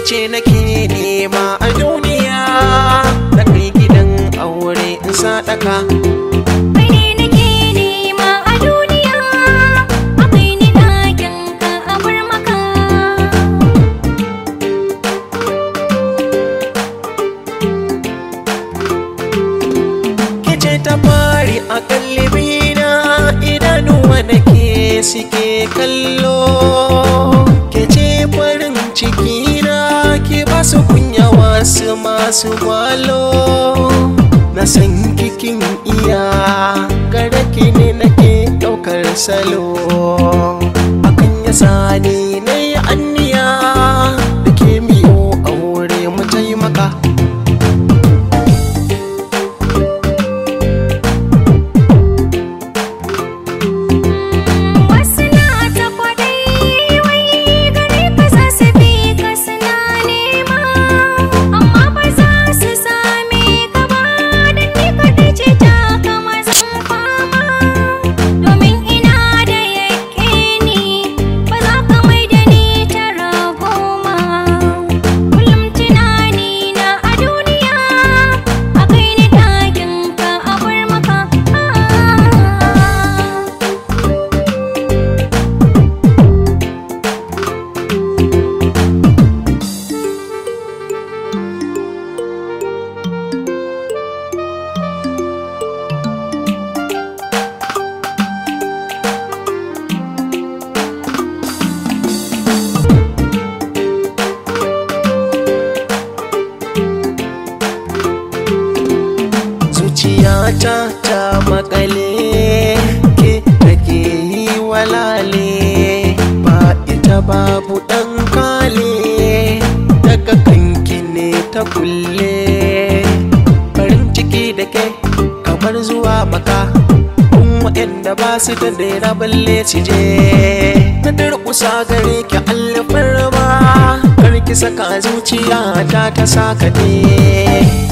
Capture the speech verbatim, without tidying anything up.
ce nake nema a duniya, na kai gidan aure in sadaka. Kai ne nake nema a duniya, akai ni ɗakin ka a bar maka. Kice ta fari a kallibina, idanuwa nake suke kallo. Kice farin cikina, ki basu kunya wasu masu gwalo. Na san kikin iya, gare ki ne nake ɗaukar salo. Akan ya sani na yi anniya, da ke miyo aure mu taimaka. Zuciyata ta makale, ke take yi walale, ba ita babu ɗan kale, daga kanki ne ta kulle. Farin ciki da ke kamar zuwa maka, kun waɗanda ba su da daina balle su je. Na durƙusa gare ki alfarma, kar ki saka zuciyata ta saka ne.